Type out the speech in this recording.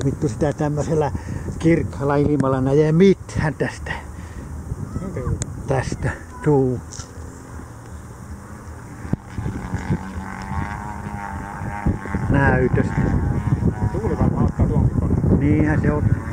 Vittu sitä tämmöisellä kirkkaalla ilmalla näjää mitään tästä. Tästä. Tuu. Näytöstä. Tuuli varmaan ottaa tuonkin koneen. Niinhän se on.